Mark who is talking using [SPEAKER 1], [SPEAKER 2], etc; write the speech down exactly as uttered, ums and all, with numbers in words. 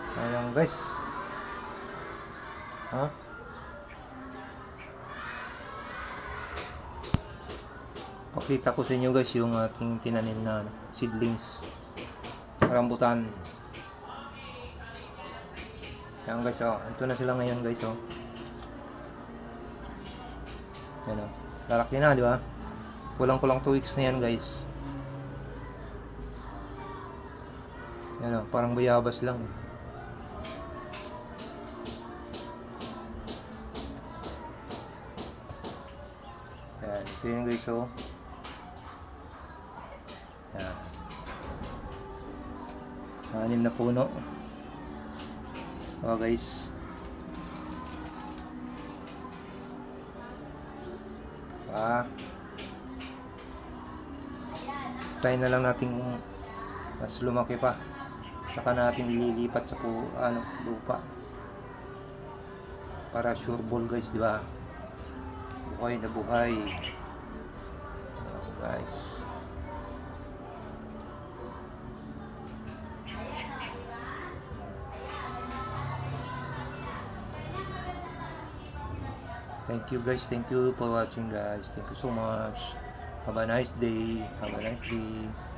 [SPEAKER 1] Ayan guys. Ha? Pakita ko sa inyo guys yung ating tinanim na seedlings rambutan. Ayan guys, oh. Ito na sila ngayon guys, oh. Yan, oh. Lalaki na, di ba? Kulang-kulang two weeks na yan guys. Yan, oh. Parang bayabas lang. Yan, ito yun guys, oh. Yan. Anim na puno. Oh guys. Ah. Try na lang natin kung mas lumaki pa. Saka natin ililipat sa pu ano, lupa. Para sure ball guys, di ba? Buhay na buhay. Oh, guys. Thank you guys, thank you for watching guys. Thank you so much. Have a nice day. Have a nice day.